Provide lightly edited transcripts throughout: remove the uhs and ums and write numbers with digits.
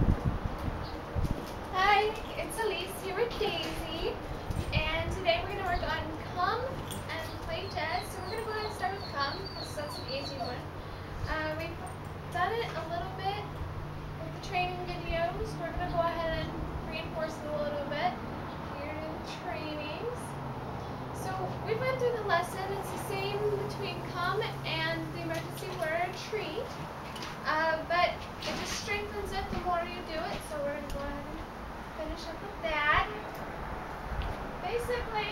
Hi, it's Elise here with Daisy, and today we're going to work on come and play dead. So we're going to go ahead and start with come, because that's an easy one. We've done it a little bit with the training videos. We're going to go ahead and reinforce it a little bit here in the trainings. So we've went through the lesson. It's the same between come and the emergency word treat, but it just strengthens it the more you do it. So we're going to go ahead and finish up with that. Basically,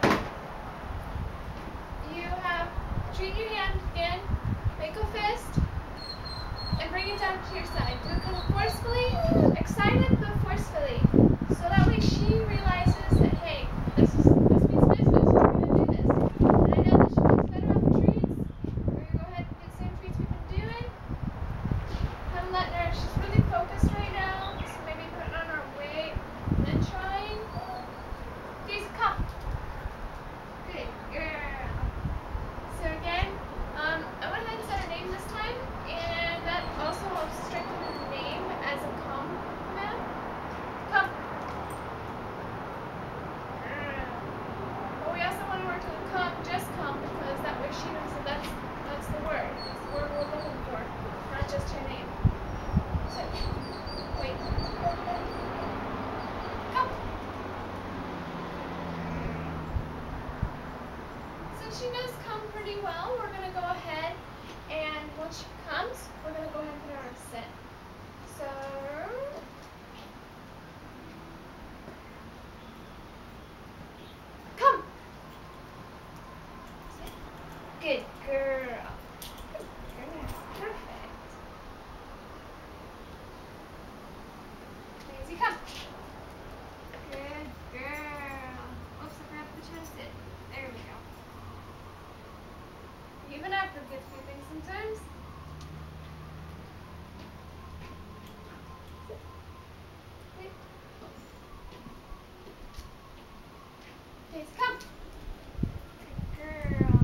you have treat your hand again, make a fist, and bring it down to your side. Do it kind of forcefully, excited but forcefully. So that way she realizes that, hey, this means business. We're going to do this. And I know that she gets better at the treats. We're going to go ahead and do the same treats we've been doing. Kind of letting her, she's really focused right now. So maybe put it on our weight. And then trying. Daisy, come. Good girl. So again, I went ahead and said her name this time, and that also helps strengthen her name as a come command. Come. But we also want to work on come, just come, because that way she knows that that's the word. That's the word we're looking for, not just her name. So, wait. Come. Since she knows come pretty well, we're going to go ahead and once she comes, we're going to go ahead and put her on sit. So, come. Sit. Good girl. Good girl. Perfect. Daisy, come. Good girl. Oops, I forgot to put you on sit. There we go. Even I forget a few things sometimes. Daisy, come. Good girl.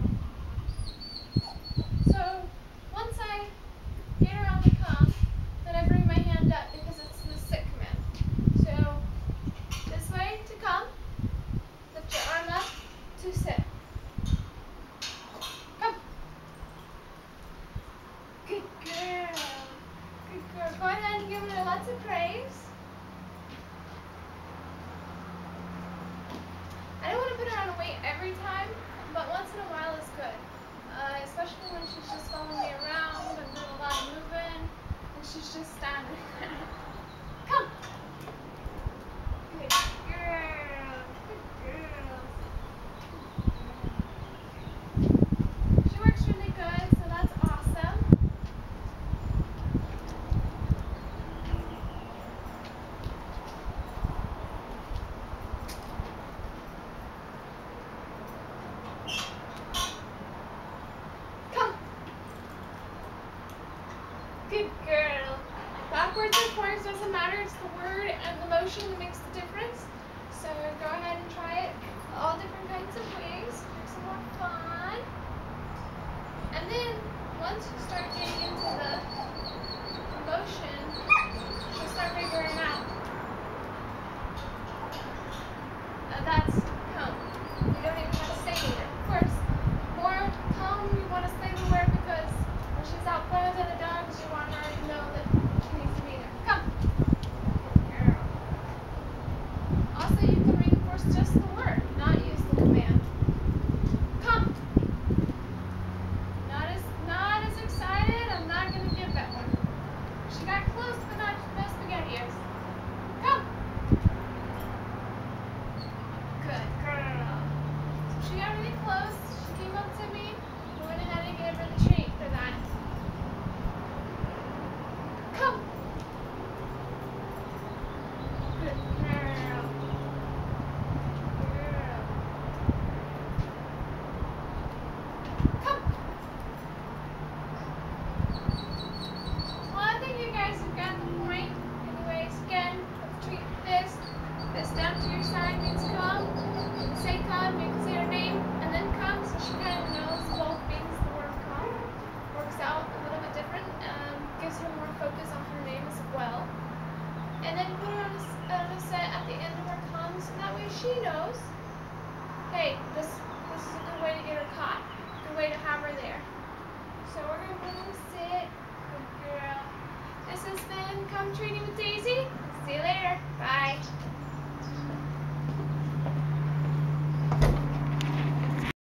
So, once I get her on the come, then I bring my hand up because it's the sit command. So, this way to come, lift your arm up to sit. Come. Good girl. Good girl. Go ahead and give her lots of praise. I don't want to put her on a weight every time, but once in a while is good. Especially when she's just following me around and doing a lot of moving, and she's just standing there. Come. Good girl. Good girl. She works really good, so that's awesome. Come. Good girl. Backwards or forwards doesn't matter. It's the word and the motion that makes the difference. So go ahead and try it all different kinds of ways. Make some more fun. And then once you start getting into the motion, you'll start figuring out that's come. You don't even have to say it. Of course, more come, you want to say the word because when she's out playing with other dogs, you want her to know that she needs to be there. Come. Good girl. Also, you can reinforce just the word, not use the command. Come. Not as excited. I'm not gonna give that one. She got close, but not no spaghettios. Come. Good girl. So she got really close. She came up to me. I went ahead and gave her the treat for that. Come. Good girl. Good girl. Come. Well, I think you guys have got the point. Anyways, again, treat fist. Fist down to your side means come. Say come, you can say her name, and then come, so she kind of knows both means the word come. Works out a little bit different, gives her more focus on her name as well. and then put her on a set at the end of her comm, so that way she knows, hey, this is a good way to get her caught, good way to have her there.